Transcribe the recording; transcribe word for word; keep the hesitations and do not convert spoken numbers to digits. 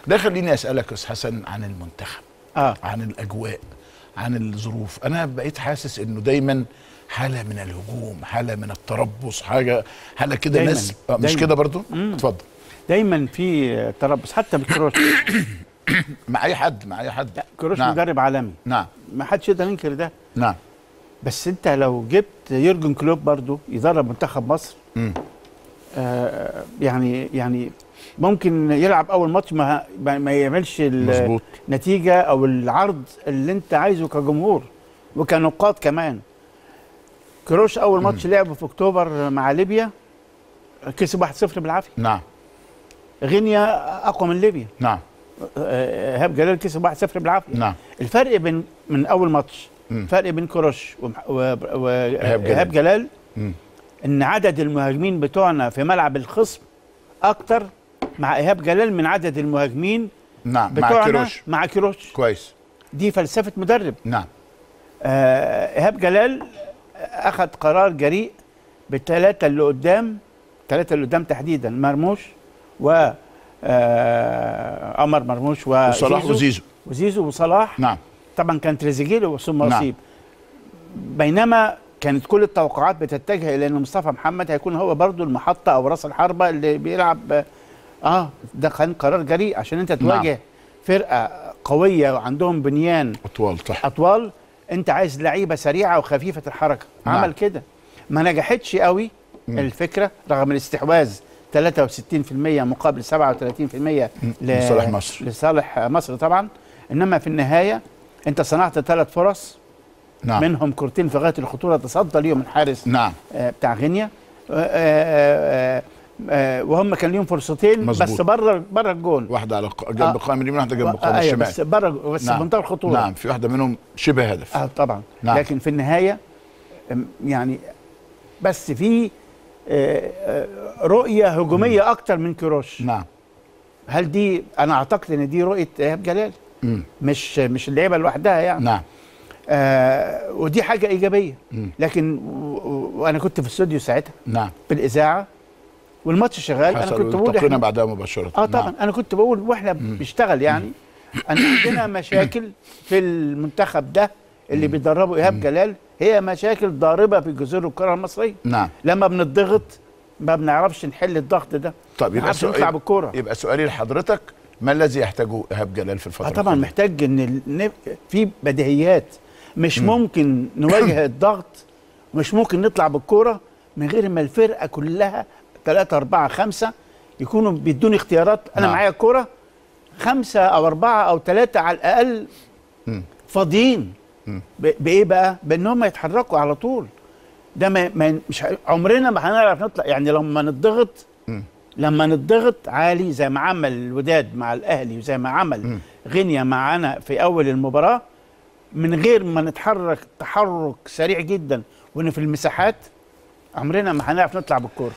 ده خليني اسالك يا استاذ حسن عن المنتخب، اه عن الاجواء، عن الظروف. انا بقيت حاسس انه دايما حاله من الهجوم، حاله من التربص، حاجه حاله كده دايماً. ناس آه مش دايماً. كده برضو؟ مم. اتفضل. دايما في تربص حتى بالكروش. مع اي حد، مع اي حد. لا كروش نعم. مدرب عالمي، نعم ما حدش يقدر ينكر ده. نعم. بس انت لو جبت يورجن كلوب برضو يدرب منتخب مصر، مم. آه يعني يعني ممكن يلعب اول ماتش ما ما يعملش مظبوط. النتيجه او العرض اللي انت عايزه كجمهور وكنقاط كمان. كروش اول ماتش لعبه في اكتوبر مع ليبيا كسب واحد صفر بالعافيه. نعم. غينيا اقوى من ليبيا. نعم. آه، ايهاب جلال كسب واحد صفر بالعافيه. نعم. الفرق بين من اول ماتش، مم. فرق بين كروش إيهاب وايهاب جلال. جلال مم. ان عدد المهاجمين بتوعنا في ملعب الخصم اكتر مع ايهاب جلال من عدد المهاجمين نعم مع بتوعنا كيروش. مع كيروش. كويس. دي فلسفه مدرب. نعم. آه، ايهاب جلال اخذ قرار جريء بالثلاثه اللي قدام، الثلاثه اللي قدام تحديدا مرموش و آه، عمر مرموش وصلاح وزيزو وزيزو وزيزو وصلاح. نعم. طبعا كان تريزيجيه ثم نعم. اصيب. بينما كانت كل التوقعات بتتجه الى ان مصطفى محمد هيكون هو برضو المحطه او راس الحربه اللي بيلعب. اه ده كان قرار جريء عشان انت تواجه نعم. فرقه قويه وعندهم بنيان اطوال. صح. اطوال. انت عايز لعيبه سريعه وخفيفه الحركه. نعم. عمل كده، ما نجحتش قوي مم. الفكره رغم الاستحواذ ثلاثة وستين بالمئة مقابل سبعة وثلاثين بالمئة لصالح مصر. لصالح مصر طبعا. انما في النهايه انت صنعت ثلاث فرص. نعم. منهم كورتين في غايه الخطوره تصدى ليهم الحارس نعم. آه بتاع غينيا. آه آه آه وهم كان ليهم فرصتين مظبوط. بس بره بره الجون. واحده على جنب آه. القائم اليمين، واحده جنب آه القائم أيوة الشمال. بس بره بس نعم. بمنتهى الخطوره. نعم. في واحده منهم شبه هدف. اه طبعا. نعم. لكن في النهايه يعني بس في آه آه رؤيه هجوميه اكتر من كيروش. نعم. هل دي انا اعتقد ان دي رؤيه ايهاب جلال، مم. مش مش اللعيبه لوحدها يعني. نعم. آه ودي حاجه ايجابيه. مم. لكن وانا كنت في الاستوديو ساعتها نعم. بالاذاعه والماتش شغال، انا كنت بقول التقينا احنا بعدها مباشره. اه طبعا. نعم. انا كنت بقول واحنا بنشتغل يعني ان عندنا مشاكل في المنتخب ده اللي بيدربه ايهاب جلال، هي مشاكل ضاربه في جذور الكره المصريه. نعم. لما بنضغط ما بنعرفش نحل الضغط ده. طيب يبقى نطلع سؤال بالكوره. يبقى سؤالي لحضرتك، ما الذي يحتاجه ايهاب جلال في الفتره آه طبعا القادمة؟ محتاج ان ال- في بديهيات. مش ممكن نواجه الضغط، مش ممكن نطلع بالكوره من غير ما الفرقه كلها ثلاثة أربعة خمسة يكونوا بيدوني اختيارات. أنا نعم. معايا الكوره خمسة أو أربعة أو ثلاثة على الأقل مم. فاضيين. مم. ب- بإيه بقى؟ بإن هم يتحركوا على طول. ده ما ما مش ه- عمرنا ما هنعرف نطلع يعني لما نضغط. مم. لما نضغط عالي زي ما عمل الوداد مع الأهلي وزي ما عمل مم. غينيا معانا في أول المباراة، من غير ما نتحرك تحرك سريع جدا وإن في المساحات، عمرنا ما هنعرف نطلع بالكوره.